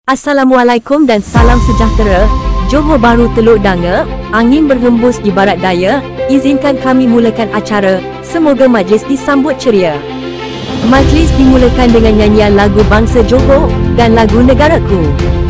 Assalamualaikum dan salam sejahtera. Johor Bahru Teluk Danga, angin berhembus di barat daya. Izinkan kami mulakan acara. Semoga majlis disambut ceria. Majlis dimulakan dengan nyanyian lagu bangsa Johor dan lagu negaraku.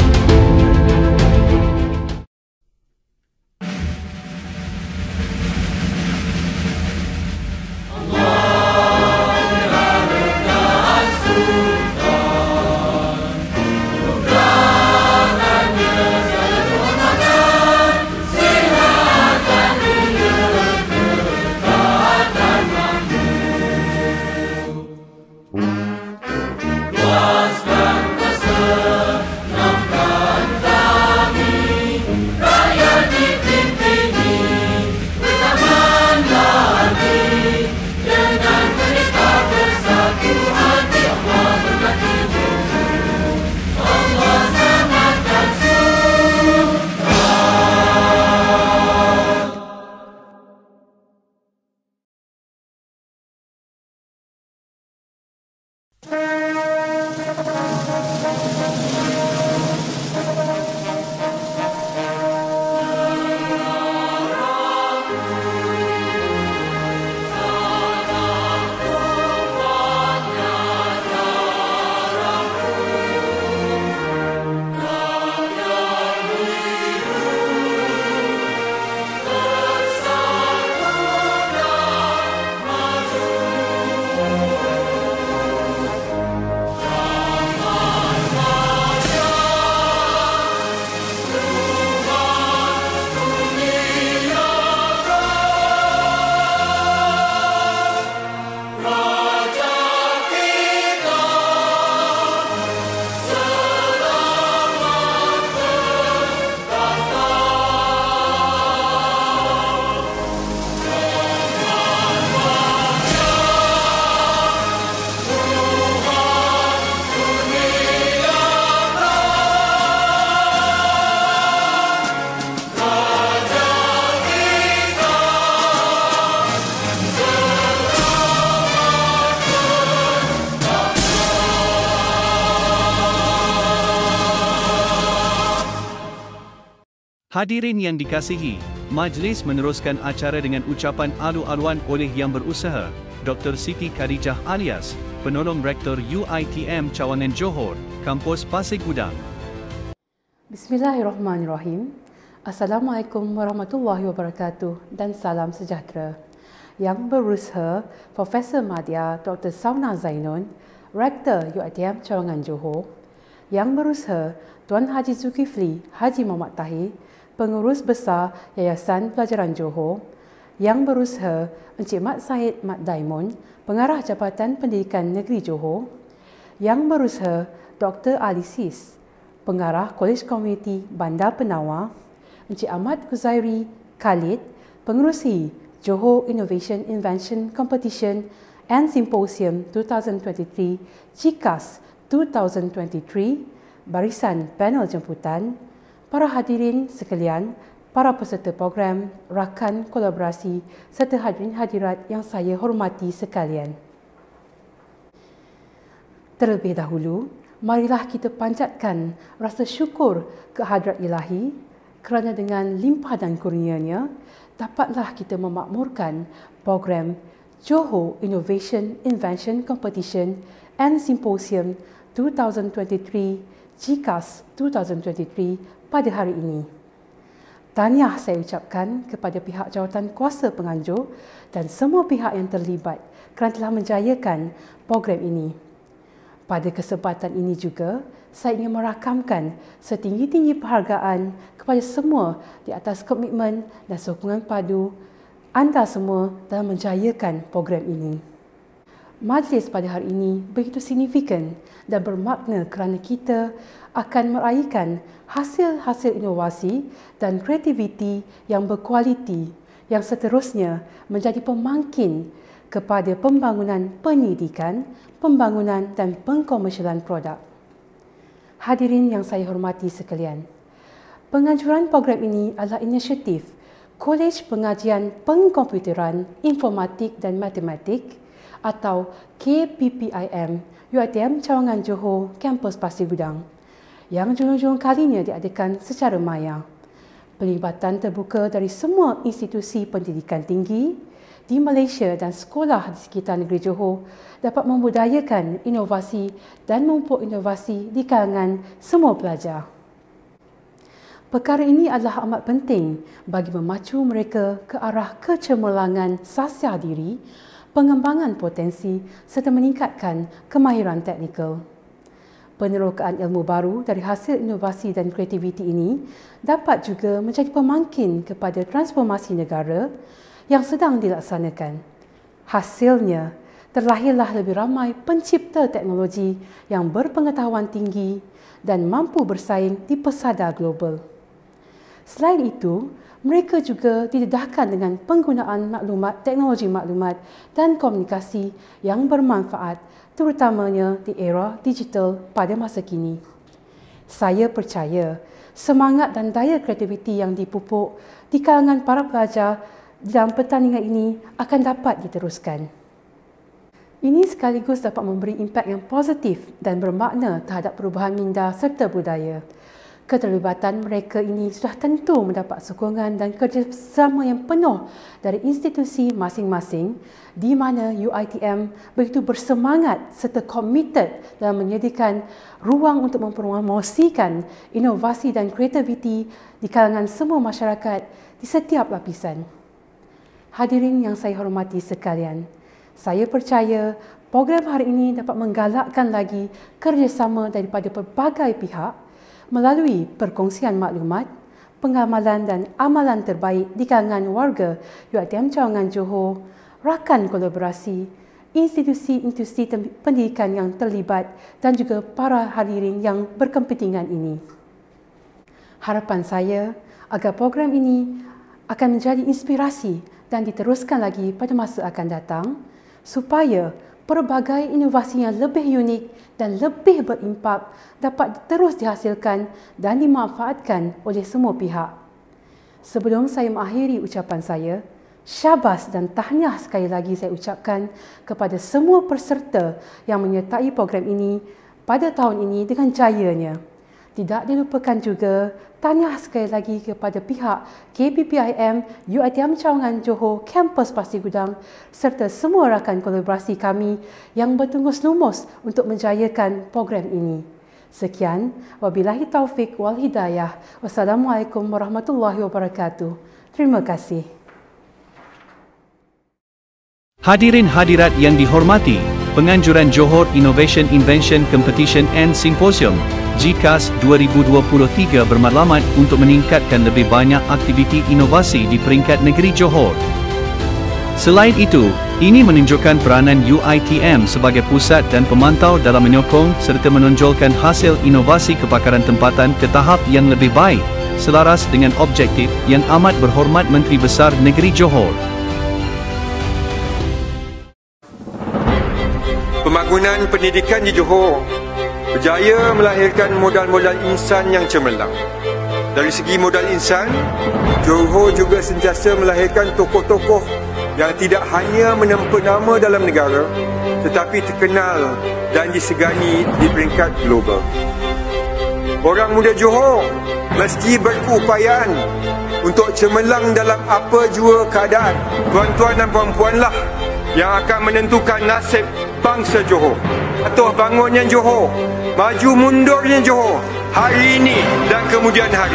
Hadirin yang dikasihi, majlis meneruskan acara dengan ucapan alu-aluan oleh Yang Berusaha, Dr. Siti Khadijah alias Penolong Rektor UiTM Cawangan Johor, Kampus Pasir Gudang. Bismillahirrahmanirrahim. Assalamualaikum warahmatullahi wabarakatuh dan salam sejahtera. Yang Berusaha, Profesor Madya Dr. Sauna Zainun, Rektor UiTM Cawangan Johor. Yang Berusaha, Tuan Haji Zulkifli Haji Muhammad Tahir, Pengurus Besar Yayasan Pelajaran Johor. Yang Berusaha, Encik Mat Syed Mat Diamond, Pengarah Jabatan Pendidikan Negeri Johor. Yang Berusaha, Dr. Ali Sis, Pengarah Kolej Komuniti Bandar Penawar. Encik Ahmad Huzairi Khalid, Pengerusi Johor Innovation Invention Competition and Symposium 2023 GCAS 2023, barisan panel jemputan, para hadirin sekalian, para peserta program, rakan kolaborasi serta hadirin hadirat yang saya hormati sekalian. Terlebih dahulu, marilah kita panjatkan rasa syukur ke hadrat Ilahi kerana dengan limpah dan kurnianya dapatlah kita memakmurkan program Johor Innovation Invention Competition and Symposium 2023 GCAS 2023 pada hari ini. Tahniah saya ucapkan kepada pihak jawatan kuasa penganjur dan semua pihak yang terlibat kerana telah menjayakan program ini. Pada kesempatan ini juga, saya ingin merakamkan setinggi-tinggi penghargaan kepada semua di atas komitmen dan sokongan padu anda semua dalam menjayakan program ini. Majlis pada hari ini begitu signifikan dan bermakna kerana kita akan meraihkan hasil-hasil inovasi dan kreativiti yang berkualiti yang seterusnya menjadi pemangkin kepada pembangunan pendidikan, pembangunan dan pengkomersialan produk. Hadirin yang saya hormati sekalian, penganjuran program ini adalah inisiatif Kolej Pengajian Pengkomputeran, Informatik dan Matematik atau KPPIM UiTM Cawangan Johor, Kampus Pasir Gudang yang junjung kalinya diadakan secara maya. Pelibatan terbuka dari semua institusi pendidikan tinggi di Malaysia dan sekolah di sekitar negeri Johor dapat membudayakan inovasi dan memupuk inovasi di kalangan semua pelajar. Perkara ini adalah amat penting bagi memacu mereka ke arah kecemerlangan sasiar diri, pengembangan potensi serta meningkatkan kemahiran teknikal. Penerokaan ilmu baru dari hasil inovasi dan kreativiti ini dapat juga menjadi pemangkin kepada transformasi negara yang sedang dilaksanakan. Hasilnya, terlahirlah lebih ramai pencipta teknologi yang berpengetahuan tinggi dan mampu bersaing di pesada global. Selain itu, mereka juga didedahkan dengan penggunaan teknologi maklumat dan komunikasi yang bermanfaat, terutamanya di era digital pada masa kini. Saya percaya semangat dan daya kreativiti yang dipupuk di kalangan para pelajar dalam pertandingan ini akan dapat diteruskan. Ini sekaligus dapat memberi impak yang positif dan bermakna terhadap perubahan minda serta budaya. Keterlibatan mereka ini sudah tentu mendapat sokongan dan kerjasama yang penuh dari institusi masing-masing di mana UiTM begitu bersemangat serta komited dalam menyediakan ruang untuk mempromosikan inovasi dan kreativiti di kalangan semua masyarakat di setiap lapisan. Hadirin yang saya hormati sekalian, saya percaya program hari ini dapat menggalakkan lagi kerjasama daripada pelbagai pihak melalui perkongsian maklumat, pengamalan dan amalan terbaik di kalangan warga UiTM Cawangan Johor, rakan kolaborasi, institusi-institusi pendidikan yang terlibat dan juga para hadirin yang berkepentingan ini. Harapan saya agar program ini akan menjadi inspirasi dan diteruskan lagi pada masa akan datang supaya pelbagai inovasi yang lebih unik dan lebih berimpak dapat terus dihasilkan dan dimanfaatkan oleh semua pihak. Sebelum saya mengakhiri ucapan saya, syabas dan tahniah sekali lagi saya ucapkan kepada semua peserta yang menyertai program ini pada tahun ini dengan jayanya. Tidak dilupakan juga tahniah sekali lagi kepada pihak KPPIM UiTM Cawangan Johor Kampus Pasir Gudang serta semua rakan kolaborasi kami yang bertungkus lumus untuk menjayakan program ini. Sekian, wabillahi taufik wal hidayah. Wassalamualaikum warahmatullahi wabarakatuh. Terima kasih. Hadirin hadirat yang dihormati, penganjuran Johor Innovation Invention Competition and Symposium GCAS 2023 bermatlamat untuk meningkatkan lebih banyak aktiviti inovasi di peringkat negeri Johor. Selain itu, ini menunjukkan peranan UiTM sebagai pusat dan pemantau dalam menyokong serta menonjolkan hasil inovasi kepakaran tempatan ke tahap yang lebih baik, selaras dengan objektif yang amat berhormat Menteri Besar Negeri Johor. Pembangunan pendidikan di Johor berjaya melahirkan modal-modal insan yang cemerlang. Dari segi modal insan, Johor juga sentiasa melahirkan tokoh-tokoh yang tidak hanya menempa nama dalam negara tetapi terkenal dan disegani di peringkat global. Orang muda Johor mesti berkeupayaan untuk cemerlang dalam apa jua keadaan. Tuan-tuan dan puan-puanlah yang akan menentukan nasib bangsa Johor. Atau bangunnya Johor, maju mundurnya Johor, hari ini dan kemudian hari.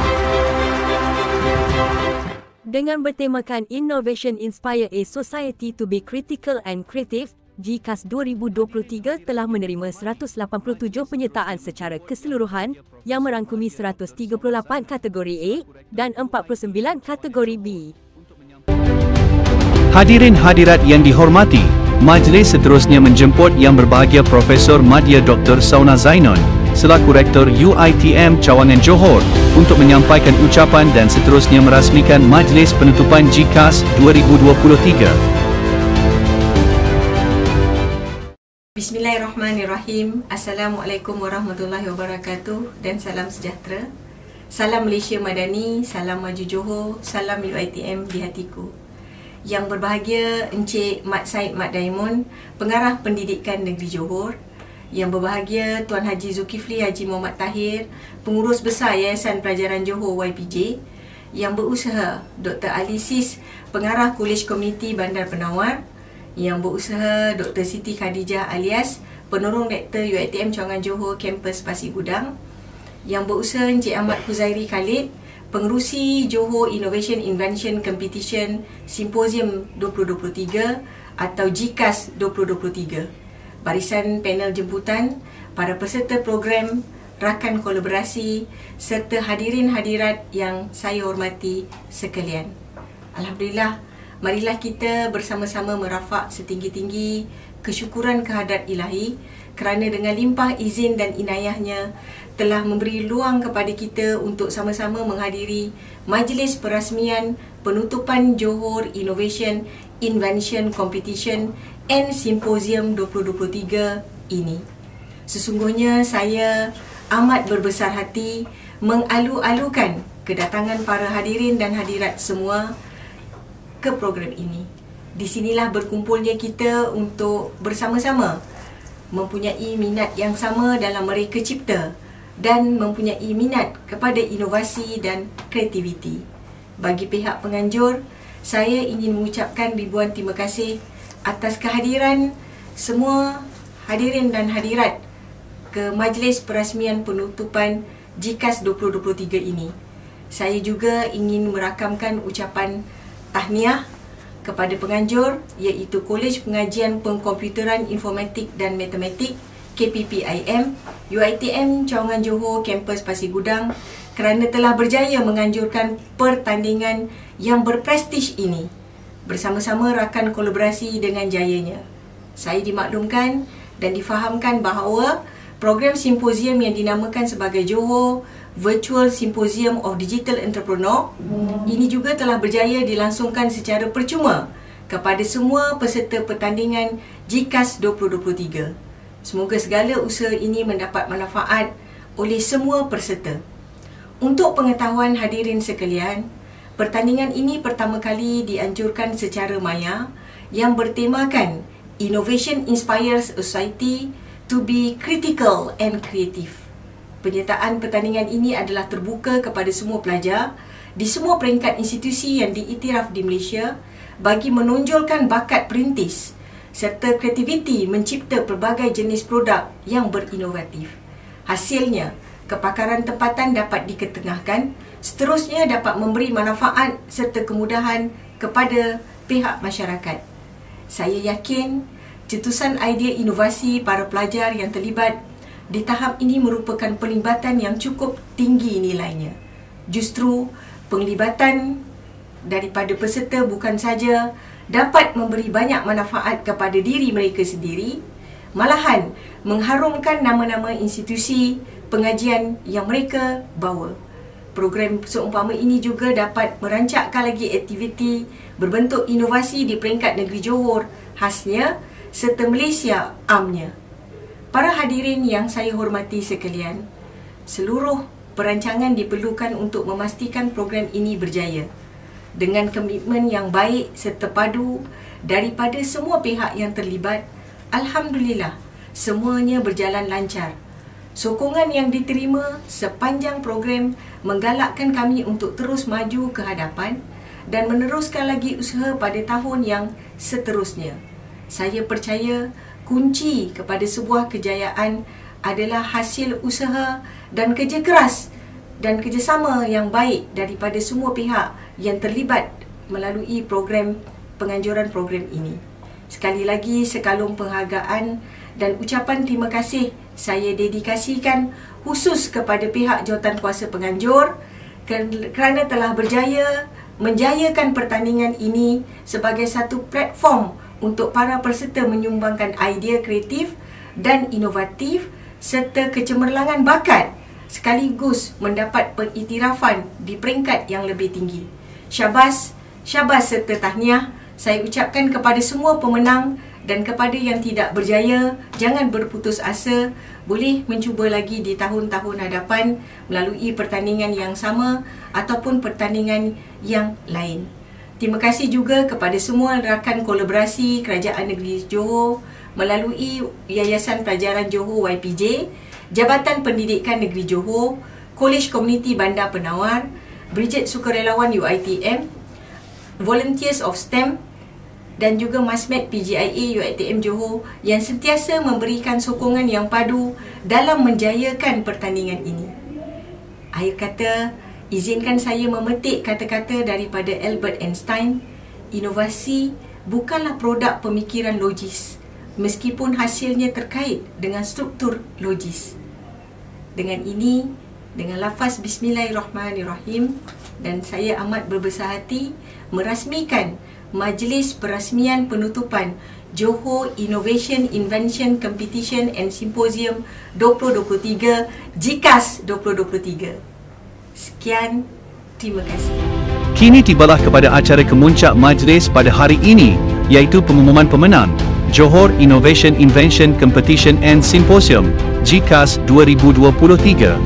Dengan bertemakan Innovation Inspire a Society to be Critical and Creative, GCAS 2023 telah menerima 187 penyertaan secara keseluruhan yang merangkumi 138 kategori A dan 49 kategori B. Hadirin hadirat yang dihormati, majlis seterusnya menjemput Yang Berbahagia Profesor Madya Dr. Sauna Zainon, selaku Rektor UiTM Cawangan Johor, untuk menyampaikan ucapan dan seterusnya merasmikan majlis penutupan GCAS 2023. Bismillahirrahmanirrahim. Assalamualaikum warahmatullahi wabarakatuh dan salam sejahtera. Salam Malaysia Madani, salam Maju Johor, salam UiTM di hatiku. Yang berbahagia Encik Mat Said Mat Diamond, Pengarah Pendidikan Negeri Johor, Yang berbahagia Tuan Haji Zulkifli Haji Muhammad Tahir, Pengurus Besar Yayasan Pelajaran Johor YPJ. Yang berusaha Dr. Ali Sis, Pengarah Kolej Komuniti Bandar Penawar. Yang berusaha Dr. Siti Khadijah alias Penolong Rektor UiTM Cawangan Johor Kampus Pasir Gudang. Yang berusaha Encik Ahmad Huzairi Khalid, Pengerusi Johor Innovation Invention Competition Symposium 2023 atau JICAS 2023. Barisan panel jemputan, para peserta program, rakan kolaborasi serta hadirin hadirat yang saya hormati sekalian. Alhamdulillah, marilah kita bersama-sama merafak setinggi-tinggi kesyukuran kehadrat Ilahi kerana dengan limpah izin dan inayahnya telah memberi luang kepada kita untuk sama-sama menghadiri majlis perasmian penutupan Johor Innovation Invention Competition and Symposium 2023 ini. Sesungguhnya saya amat berbesar hati mengalu-alukan kedatangan para hadirin dan hadirat semua ke program ini. Di sinilah berkumpulnya kita untuk bersama-sama mempunyai minat yang sama dalam mereka cipta dan mempunyai minat kepada inovasi dan kreativiti. Bagi pihak penganjur, saya ingin mengucapkan ribuan terima kasih atas kehadiran semua hadirin dan hadirat ke majlis perasmian penutupan JICAS 2023 ini. Saya juga ingin merakamkan ucapan tahniah kepada penganjur iaitu Kolej Pengajian Pengkomputeran Informatik dan Matematik KPPIM UiTM Cawangan Johor Kampus Pasir Gudang kerana telah berjaya menganjurkan pertandingan yang berprestij ini bersama-sama rakan kolaborasi dengan jayanya. Saya dimaklumkan dan difahamkan bahawa program simposium yang dinamakan sebagai Johor Virtual Symposium of Digital Entrepreneur ini juga telah berjaya dilangsungkan secara percuma kepada semua peserta pertandingan JICAS 2023. Semoga segala usaha ini mendapat manfaat oleh semua peserta. Untuk pengetahuan hadirin sekalian, pertandingan ini pertama kali dianjurkan secara maya yang bertemakan Innovation Inspires a Society to be Critical and Creative. Penyertaan pertandingan ini adalah terbuka kepada semua pelajar di semua peringkat institusi yang diiktiraf di Malaysia bagi menonjolkan bakat perintis serta kreativiti mencipta pelbagai jenis produk yang berinovatif. Hasilnya, kepakaran tempatan dapat diketengahkan, seterusnya dapat memberi manfaat serta kemudahan kepada pihak masyarakat. Saya yakin cetusan idea inovasi para pelajar yang terlibat di tahap ini merupakan pelibatan yang cukup tinggi nilainya. Justru, penglibatan daripada peserta bukan saja dapat memberi banyak manfaat kepada diri mereka sendiri, malahan mengharumkan nama-nama institusi pengajian yang mereka bawa. Program seumpama ini juga dapat merancangkan lagi aktiviti berbentuk inovasi di peringkat negeri Johor khasnya serta Malaysia amnya. Para hadirin yang saya hormati sekalian, seluruh perancangan diperlukan untuk memastikan program ini berjaya. Dengan komitmen yang baik serta padu daripada semua pihak yang terlibat, alhamdulillah semuanya berjalan lancar. Sokongan yang diterima sepanjang program menggalakkan kami untuk terus maju ke hadapan dan meneruskan lagi usaha pada tahun yang seterusnya. Saya percaya kunci kepada sebuah kejayaan adalah hasil usaha dan kerja keras dan kerjasama yang baik daripada semua pihak yang terlibat melalui penganjuran program ini. Sekali lagi, sekalung penghargaan dan ucapan terima kasih saya dedikasikan khusus kepada pihak jawatankuasa penganjur kerana telah berjaya menjayakan pertandingan ini sebagai satu platform untuk para peserta menyumbangkan idea kreatif dan inovatif serta kecemerlangan bakat sekaligus mendapat pengiktirafan di peringkat yang lebih tinggi. Syabas, syabas serta tahniah saya ucapkan kepada semua pemenang dan kepada yang tidak berjaya, jangan berputus asa, boleh mencuba lagi di tahun-tahun hadapan melalui pertandingan yang sama ataupun pertandingan yang lain. Terima kasih juga kepada semua rakan kolaborasi Kerajaan Negeri Johor, melalui Yayasan Pelajaran Johor YPJ, Jabatan Pendidikan Negeri Johor, Kolej Komuniti Bandar Penawar, Brigade Sukarelawan UiTM, Volunteers of STEM dan juga Masmed PGIA UiTM Johor yang sentiasa memberikan sokongan yang padu dalam menjayakan pertandingan ini. Akhir kata, izinkan saya memetik kata-kata daripada Albert Einstein, inovasi bukanlah produk pemikiran logis, meskipun hasilnya terkait dengan struktur logis. Dengan ini, dengan lafaz Bismillahirrahmanirrahim, dan saya amat berbesar hati merasmikan Majlis Perasmian Penutupan Johor Innovation Invention Competition and Symposium 2023 JICAS 2023. Sekian, terima kasih. Kini tibalah kepada acara kemuncak majlis pada hari ini, iaitu pengumuman pemenang Johor Innovation Invention Competition and Symposium JICAS 2023.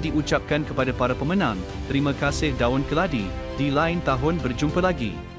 diucapkan kepada para pemenang. Terima kasih Daun Keladi. Di lain tahun berjumpa lagi.